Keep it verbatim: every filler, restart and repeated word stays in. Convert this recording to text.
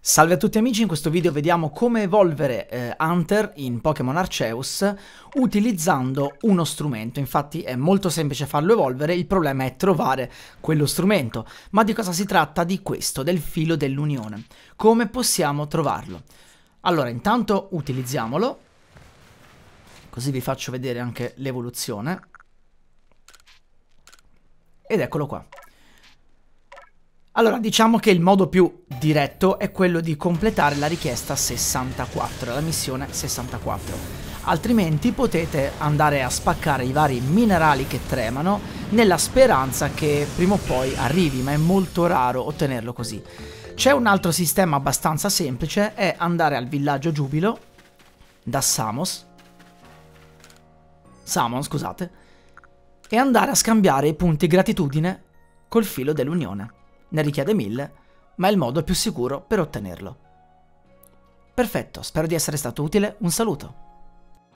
Salve a tutti amici, in questo video vediamo come evolvere eh, Hunter in Pokémon Arceus utilizzando uno strumento. Infatti è molto semplice farlo evolvere, il problema è trovare quello strumento. Ma di cosa si tratta? Di questo, del filo dell'unione. Come possiamo trovarlo? Allora, intanto utilizziamolo, così vi faccio vedere anche l'evoluzione. Ed eccolo qua. Allora, diciamo che il modo più diretto è quello di completare la richiesta sessantaquattro, la missione sessantaquattro. Altrimenti potete andare a spaccare i vari minerali che tremano nella speranza che prima o poi arrivi, ma è molto raro ottenerlo così. C'è un altro sistema abbastanza semplice, è andare al villaggio Giubilo da Samos, Samon, scusate, e andare a scambiare i punti gratitudine col filo dell'unione. Ne richiede mille, ma è il modo più sicuro per ottenerlo. Perfetto, spero di essere stato utile, un saluto.